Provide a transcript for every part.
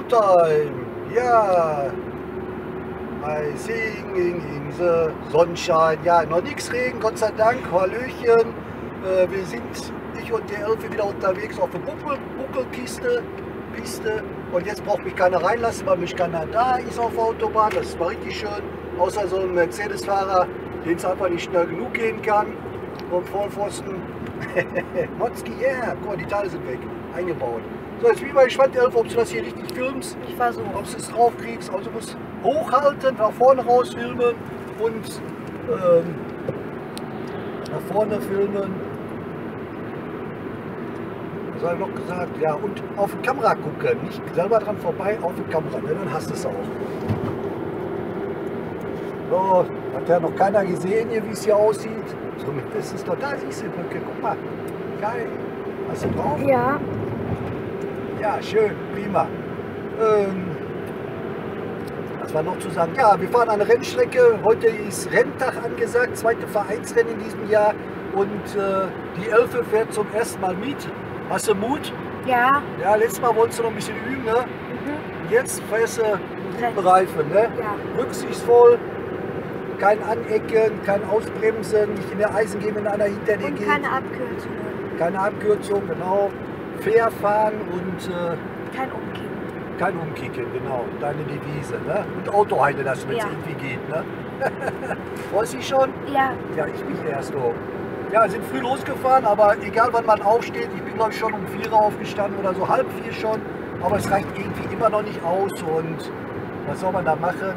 summertime. Ja. I singing in the sunshine. Ja, noch nichts Regen, Gott sei Dank. Hallöchen. Wir sind, ich und die Elfe, wieder unterwegs auf der Buckelpiste. Und jetzt braucht mich keiner reinlassen, weil mich keiner da ist auf der Autobahn. Das war richtig schön. Außer so ein Mercedes-Fahrer, den es einfach nicht schnell genug gehen kann. Und Vollpfosten. Motzki, yeah. Guck mal, die Teile sind weg. Eingebaut. So, jetzt bin ich mal gespannt, Elfe, ob du das hier richtig filmst. Ich versuche. Ob du es drauf kriegst. Also du musst hochhalten, nach vorne raus filmen und nach vorne filmen. Was habe ich noch gesagt? Ja, und auf die Kamera gucken. Nicht selber dran vorbei, auf die Kamera. Ne? Dann hast du es auch. So, hat ja noch keiner gesehen hier, wie es hier aussieht. Zumindest ist doch da, siehst du die Brücke. Guck mal. Geil. Hast du drauf? Ja. Ja, schön, prima. Was war noch zu sagen? Ja, wir fahren eine Rennstrecke. Heute ist Renntag angesagt, zweite Vereinsrennen in diesem Jahr. Und die Elfe fährt zum ersten Mal mit. Hast du Mut? Ja. Ja, letztes Mal wolltest du noch ein bisschen üben, ne? Und jetzt fährst du mit guten Reifen, ne? Ja. Rücksichtsvoll, kein Anecken, kein Ausbremsen, nicht in der Eisen gehen, wenn einer hinter dir geht. Keine Abkürzungen. Keine Abkürzung, genau. Fair fahren und Kein Umkippen. kein Umkicken, genau. Deine Devise, ne? Und Autoheide lassen, wenn es Ja. irgendwie geht, ne? Freust du dich schon? Ja. Ja, ich mich erst so. Ja, sind früh losgefahren, aber egal wann man aufsteht, ich bin glaube ich schon um 4 Uhr aufgestanden oder so, halb 4 schon, aber es reicht irgendwie immer noch nicht aus und was soll man da machen?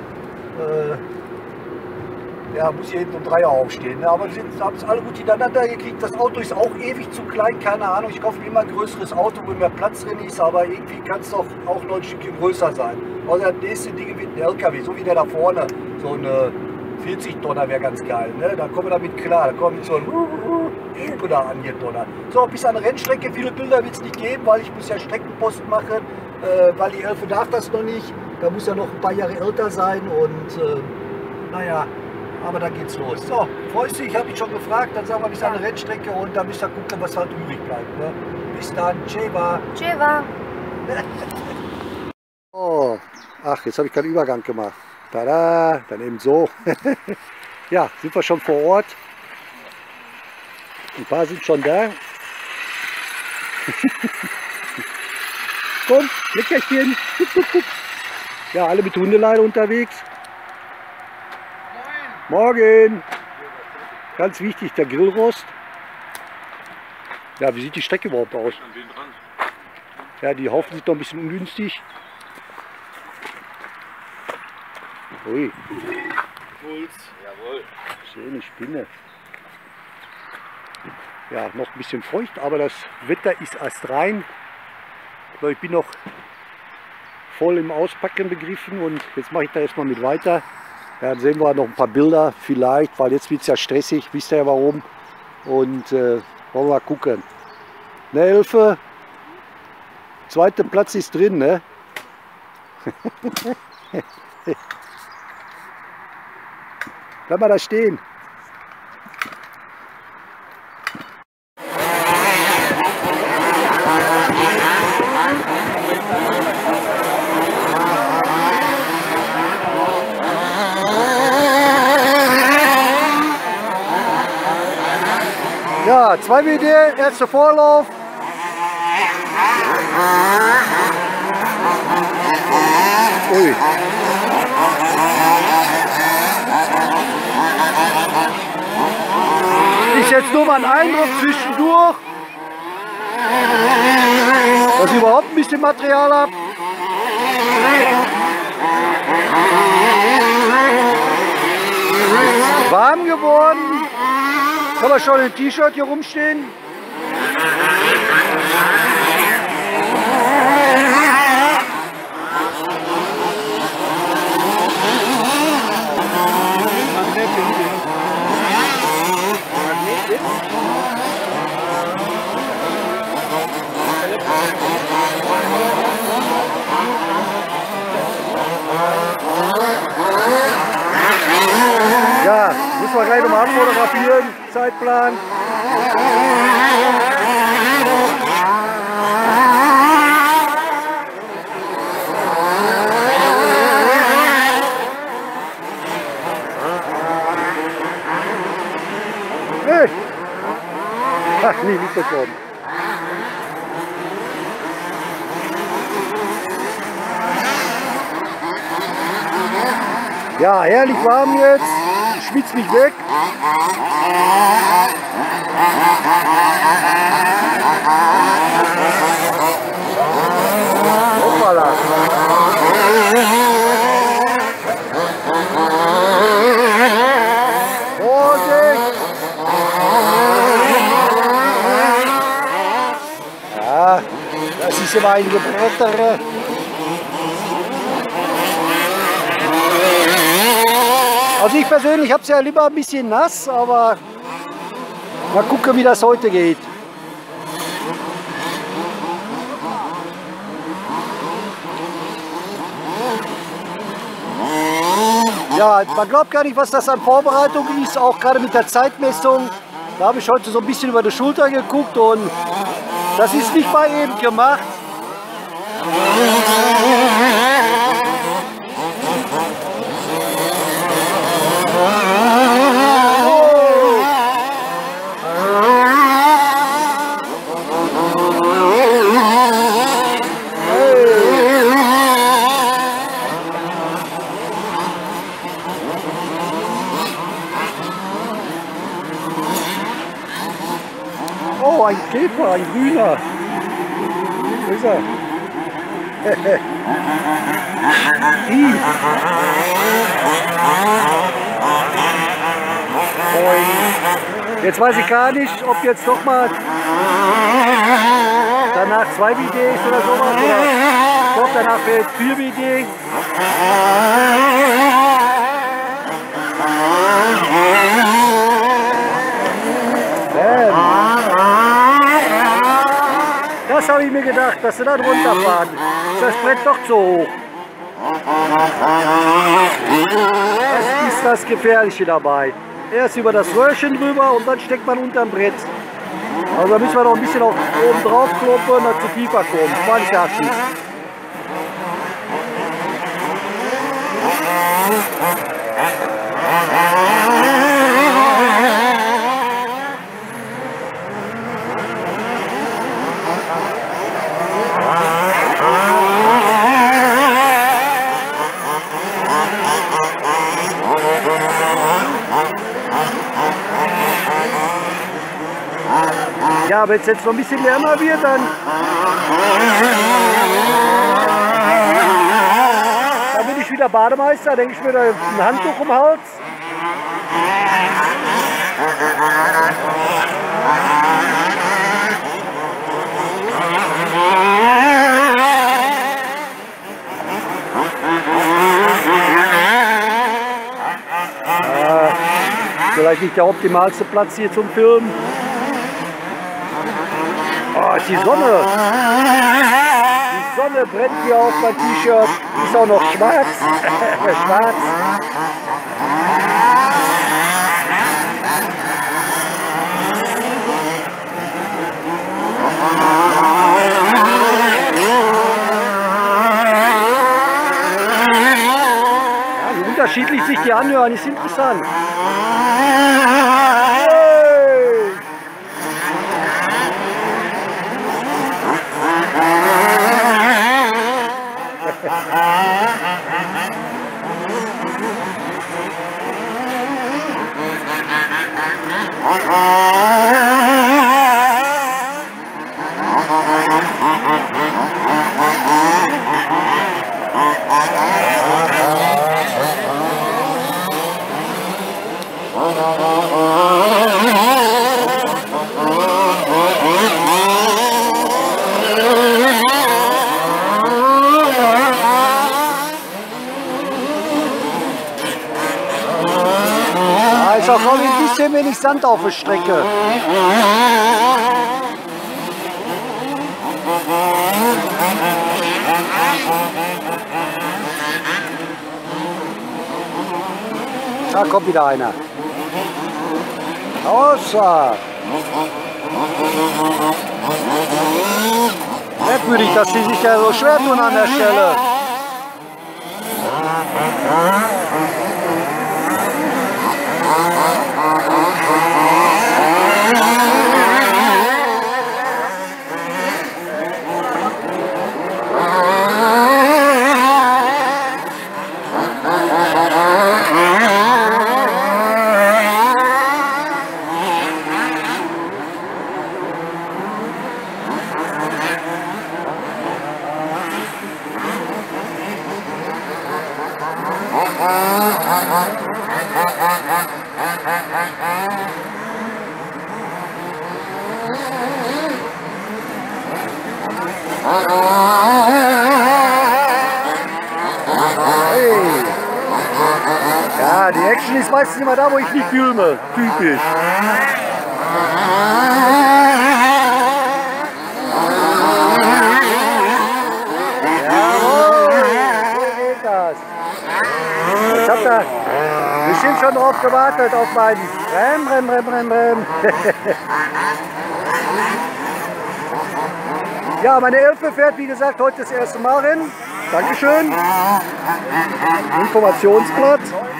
Ja, muss hier hinten um 3 Uhr aufstehen, ne? Aber wir haben es alle gut hintereinander gekriegt, das Auto ist auch ewig zu klein, keine Ahnung, ich kaufe mir immer ein größeres Auto, wo mehr Platz drin ist, aber irgendwie kann es doch auch noch ein Stückchen größer sein. Also das nächste Ding wird ein LKW, so wie der da vorne, so eine 40 Tonner wäre ganz geil, ne? Da kommen wir damit klar, da kommen wir mit so einem Epo da angedonnert. So, bis an der Rennstrecke, viele Bilder wird es nicht geben, weil ich muss ja Streckenposten machen, weil die Elfe darf das noch nicht, da muss ja noch ein paar Jahre älter sein und naja, aber dann geht's los. So, freust du dich, habe ich schon gefragt, dann sagen wir bis an der Rennstrecke und dann müsst ihr gucken, was halt übrig bleibt. Ne? Bis dann, Tscheva. Tscheva. Oh, ach, jetzt habe ich keinen Übergang gemacht. Tada, dann eben so. Ja, sind wir schon vor Ort. Ein paar sind schon da. Komm, Leckerchen. Ja, alle mit Hundeleine unterwegs. Morgen. Ganz wichtig, der Grillrost. Ja, wie sieht die Strecke überhaupt aus? Ja, die Haufen sind noch ein bisschen ungünstig. Ui. Puls. Jawohl. Schöne Spinne. Ja, noch ein bisschen feucht, aber das Wetter ist erst rein. So, ich bin noch voll im Auspacken begriffen und jetzt mache ich da erstmal mit weiter. Ja, dann sehen wir noch ein paar Bilder vielleicht, weil jetzt wird es ja stressig, wisst ihr ja warum. Und wollen wir mal gucken. Ne, Elfe? Zweiter Platz ist drin, ne? Bleib mal da stehen. Ja, 2 WD, erster Vorlauf. Ui. Ist jetzt nur mal ein Eindruck zwischendurch, dass ich überhaupt ein bisschen Material habe. Warm geworden. Haben wir schon ein T-Shirt hier rumstehen? Ja, müssen wir gleich nochmal abfotografieren, Zeitplan. Echt? Ach, nie mitbekommen. Ja, herrlich warm jetzt. Ich schwitze mich weg. Hoppala. Vorsicht! Ja, das ist immer ein Gebretter. Also ich persönlich habe es ja lieber ein bisschen nass, aber mal gucken, wie das heute geht. Ja, man glaubt gar nicht, was das an Vorbereitung ist, auch gerade mit der Zeitmessung. Da habe ich heute so ein bisschen über die Schulter geguckt und das ist nicht mal eben gemacht. Oh, ein Käfer, ein grüner. Wo ist er? Jetzt weiß ich gar nicht, ob jetzt noch mal danach 2 BD ist oder sowas. Oder ich glaube, danach wäre jetzt 4 BD. Das habe ich mir gedacht, dass sie da drunter fahren. Ist das Brett doch zu hoch. Das ist das Gefährliche dabei. Erst über das Röhrchen drüber und dann steckt man unterm Brett. Also da müssen wir noch ein bisschen oben drauf kloppen, dass sie tiefer kommen. 20 Aschen. Ja, wenn es jetzt noch ein bisschen wärmer wird, dann bin ich wieder Bademeister, denke ich mir da ein Handtuch um den Hals. Vielleicht nicht der optimalste Platz hier zum Filmen. Oh, ist die Sonne. Die Sonne brennt hier auf mein T-Shirt. Ist auch noch schwarz. Schwarz. Ja, wie unterschiedlich sich die anhören, ist interessant. Ist auch noch ein bisschen wenig Sand auf der Strecke. Da kommt wieder einer. Außer. Merkwürdig, dass sie sich ja so schwer tun an der Stelle. Hey. Ja, die Action ist meistens immer da, wo ich nicht filme. Typisch. Jawohl, so geht das. Jetzt habt ihr bestimmt schon drauf gewartet, auf meinen Rem. Ja, meine Elfe fährt, wie gesagt, heute das erste Mal Rennen. Dankeschön. Informationsblatt.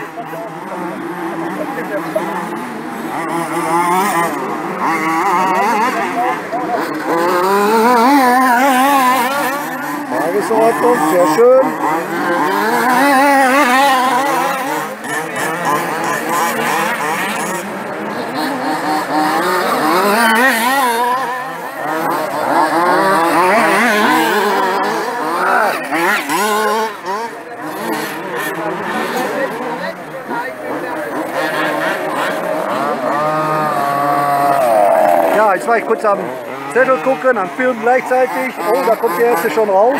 Tagesordnung, sehr schön. Ja, jetzt war ich kurz am Zettel gucken, am Film gleichzeitig. Oh, da kommt der erste schon raus.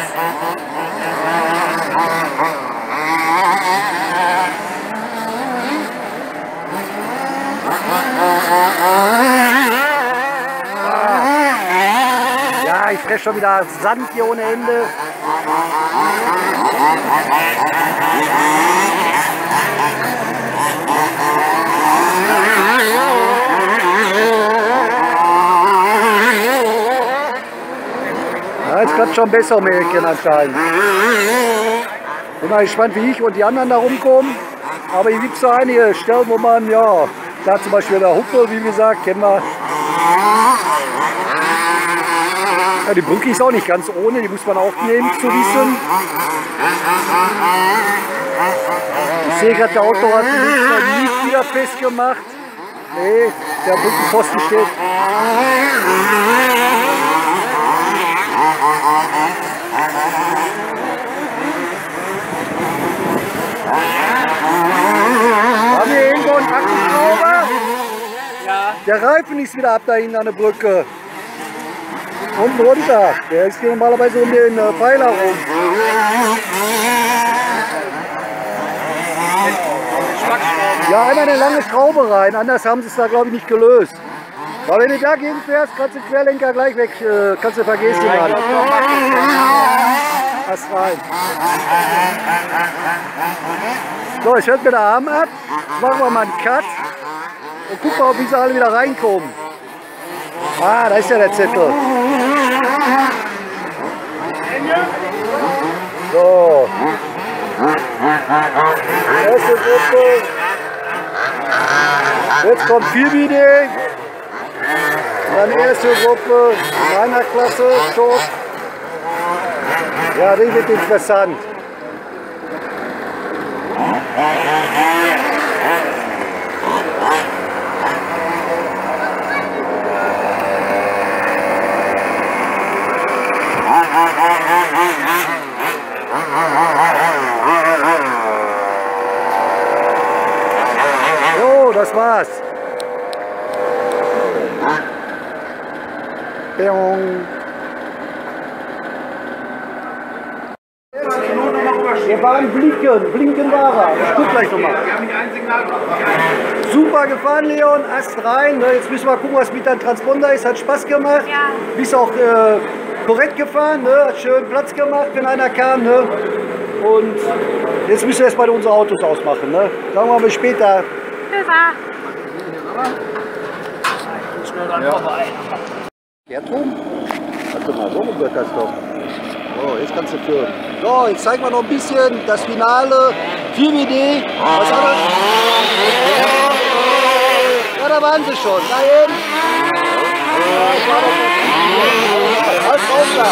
Ja, ich fresse schon wieder Sand hier ohne Ende. Ja, jetzt kann es schon besser merken anscheinend. Bin mal gespannt, wie ich und die anderen da rumkommen. Aber hier gibt es so einige Stellen, wo man, ja, da zum Beispiel der Huppe, wie gesagt, kennen wir. Ja, die Brücke ist auch nicht ganz ohne, die muss man auch nehmen zu wissen. Ich sehe gerade, der Auto hat nicht wieder festgemacht. Nee, der Brückenpfosten steht. Haben wir irgendwo einen Akkuschrauber? Ja. Der Reifen ist wieder ab da hinten an der Brücke. Unten runter. Der ist hier normalerweise um den Pfeiler rum. Ja, einmal eine lange Schraube rein, anders haben sie es da glaube ich nicht gelöst. Aber wenn du dagegen fährst, kannst du den Querlenker gleich weg, kannst du vergessen. Erst rein. So, ich hört mir der Arm ab. Jetzt machen wir mal einen Cut und gucken mal, wie sie alle wieder reinkommen. Ah, da ist ja der Zettel. So. Erste Gruppe. Jetzt kommt Vielvidee. Dann erste Gruppe meiner Klasse. Short. Ja, das wird interessant. So, das war's. Wir waren blinken war er. Ich guck gleich nochmal. Super gefahren, Leon, Ast rein. Jetzt müssen wir gucken, was mit deinem Transponder ist. Hat Spaß gemacht. Ja. Bist auch korrekt gefahren, ne? Hat schön Platz gemacht, wenn einer kam. Ne? Und jetzt müssen wir erstmal unsere Autos ausmachen. Ne? Sagen wir mal bis später. Ja. Erdrum? Warte mal, so wird das doch. So, jetzt kannst du führen. So, jetzt zeigen wir noch ein bisschen das Finale. Vielvidee. Was hat er? Ja, da waren sie schon. Da eben. Ja, ich war doch. Alles drauf da.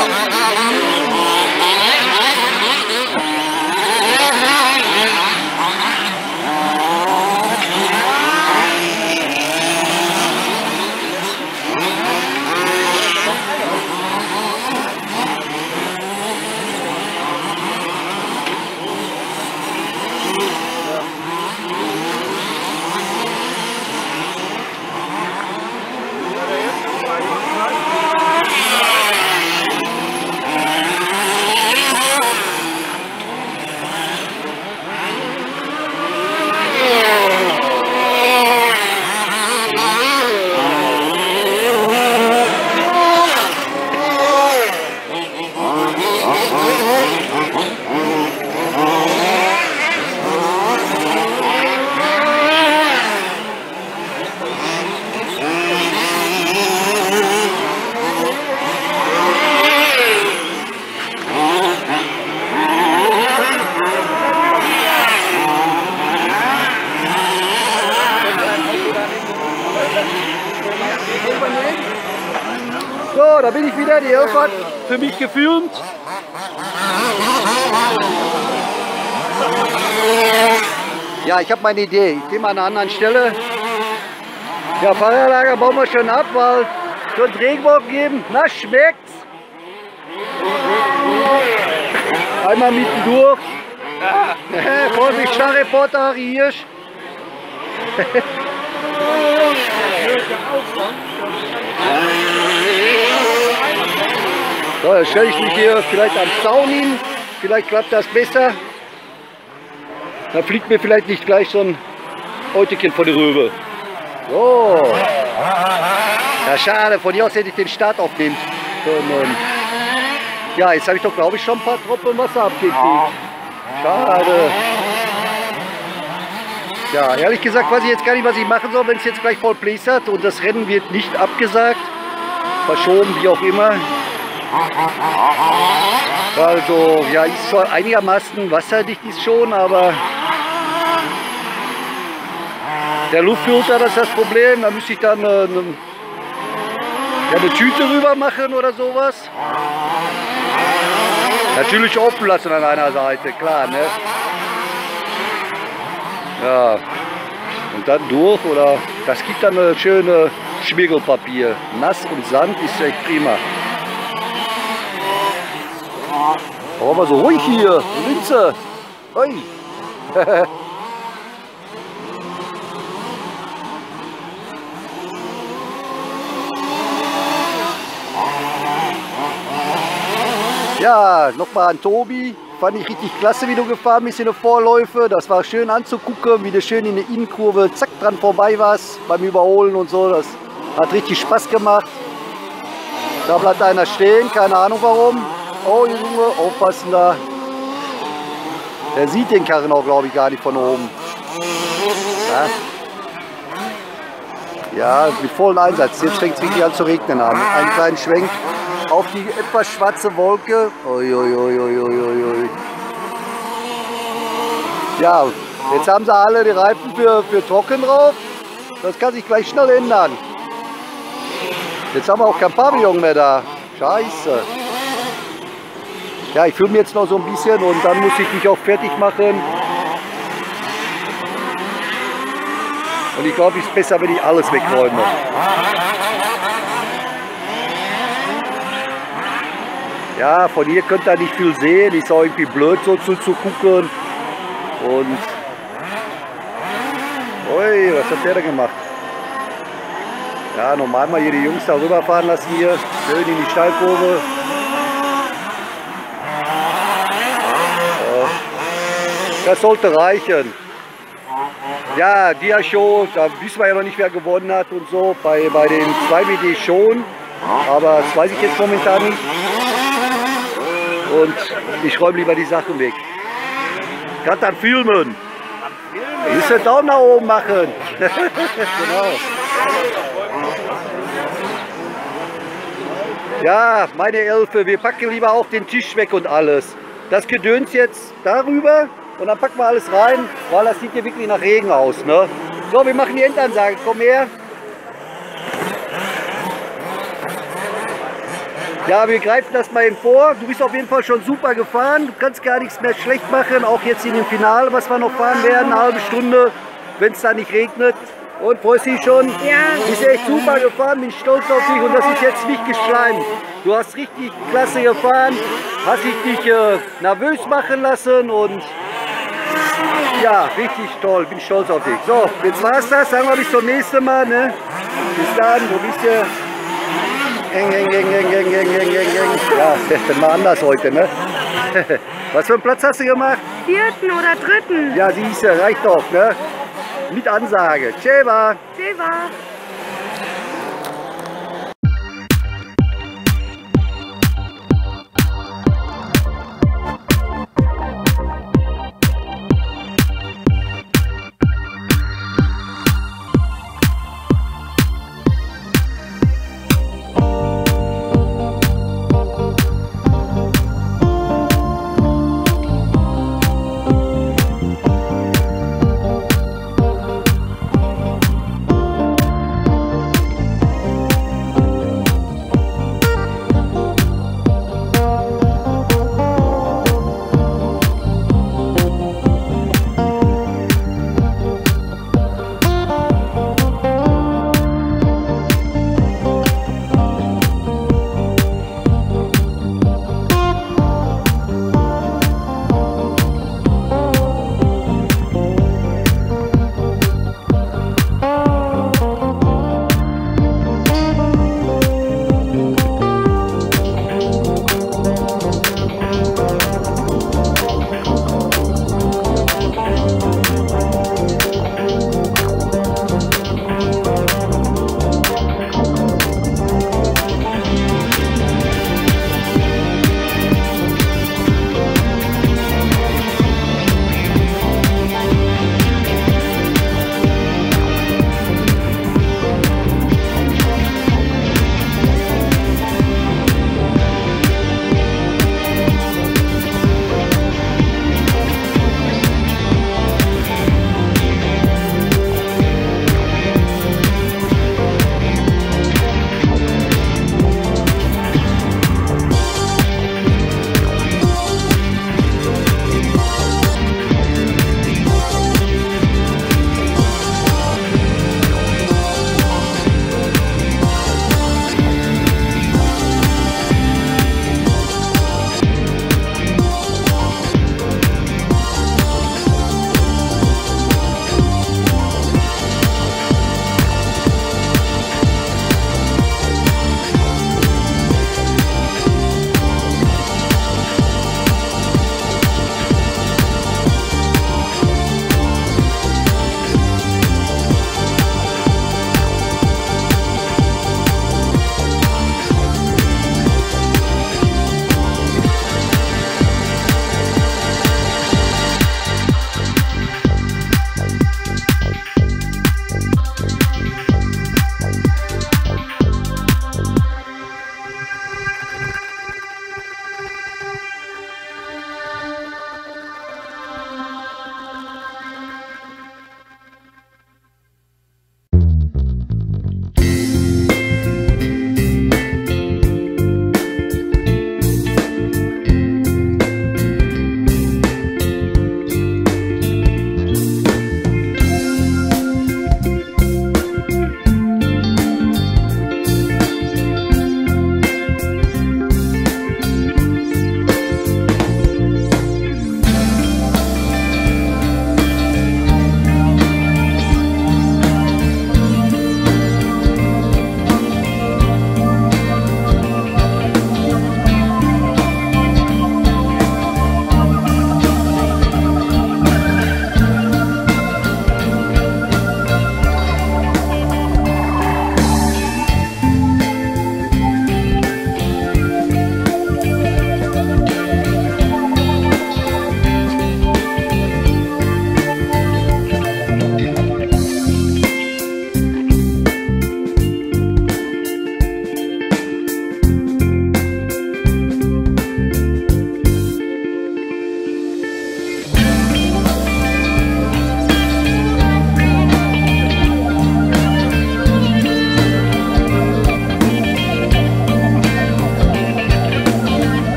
So, da bin ich wieder. Die Elf hat für mich gefilmt. Ja, ich habe meine Idee. Ich gehe mal an einer anderen Stelle. Ja, Fahrerlager bauen wir schon ab, weil es wird Regenwolken geben. Na, schmeckt's? Einmal mitten durch. Vorsicht, Starreporter, Harry Hirsch. So, dann stelle ich mich hier vielleicht am Zaun hin. Vielleicht klappt das besser. Dann fliegt mir vielleicht nicht gleich so ein Euteken vor die Röhre. So. Ja, schade, von hier aus hätte ich den Start aufnehmen können. Ja, jetzt habe ich doch, glaube ich, schon ein paar Tropfen Wasser abgekriegt. Schade. Ja, ehrlich gesagt weiß ich jetzt gar nicht, was ich machen soll, wenn es jetzt gleich voll plästert und das Rennen wird nicht abgesagt, verschoben, wie auch immer. Also, ja, ist zwar einigermaßen wasserdicht ist schon, aber der Luftfilter, das ist das Problem. Da müsste ich dann eine Tüte rüber machen oder sowas. Natürlich offen lassen an einer Seite, klar, ne? Ja, und dann durch, oder das gibt dann eine schöne Schmirgelpapier. Nass und Sand ist echt prima. Aber so ruhig hier, Linze. Ui. Ja, nochmal an Tobi. Fand ich richtig klasse, wie du gefahren bist in der Vorläufe. Das war schön anzugucken, wie du schön in der Innenkurve zack dran vorbei warst beim Überholen und so. Das hat richtig Spaß gemacht. Da bleibt einer stehen, keine Ahnung warum. Oh Junge, aufpassen da. Der sieht den Karren auch, glaube ich, gar nicht von oben. Ja, mit vollem Einsatz. Jetzt fängt es richtig an zu regnen. Einen kleinen Schwenk auf die etwas schwarze Wolke. Ui, ui, ui, ui, ui, ui. Ja, jetzt haben sie alle die Reifen für trocken drauf. Das kann sich gleich schnell ändern. Jetzt haben wir auch kein Pavillon mehr da. Scheiße. Ja, ich filme jetzt noch so ein bisschen und dann muss ich mich auch fertig machen. Und ich glaube, es ist besser, wenn ich alles wegräume. Ja, von hier könnt ihr nicht viel sehen. Ist auch irgendwie blöd so zuzugucken. Und ui, was hat der da gemacht? Ja, normal mal hier die Jungs da rüberfahren lassen hier. Schön in die Steilkurve. Das sollte reichen. Ja, Dia-Show, da wissen wir ja noch nicht, wer gewonnen hat und so. Bei den 2WD schon, aber das weiß ich jetzt momentan nicht. Und ich räume lieber die Sachen weg. Gerade am Filmen. Ihr müsst einen Daumen nach oben machen. Genau. Ja, meine Elfe, wir packen lieber auch den Tisch weg und alles. Das Gedöns jetzt darüber. Und dann packen wir alles rein, weil das sieht hier wirklich nach Regen aus. Ne? So, wir machen die Endansage. Komm her. Ja, wir greifen das mal eben vor. Du bist auf jeden Fall schon super gefahren. Du kannst gar nichts mehr schlecht machen. Auch jetzt in dem Finale, was wir noch fahren werden. Eine halbe Stunde, wenn es da nicht regnet. Und freust dich schon? Ja. Du bist echt super gefahren. Bin stolz auf dich. Und das ist jetzt nicht geschleimt. Du hast richtig klasse gefahren. Hast dich nervös machen lassen. Und ja, richtig toll, bin stolz auf dich. So, jetzt war's das, sagen wir bis zum nächsten Mal, ne? Bis dann, wo bist du? Ja, das ist mal anders heute, ne? Was für einen Platz hast du gemacht? 4. oder 3. Ja, siehst du, reicht doch, ne? Mit Ansage. Tscheva. Tscheva.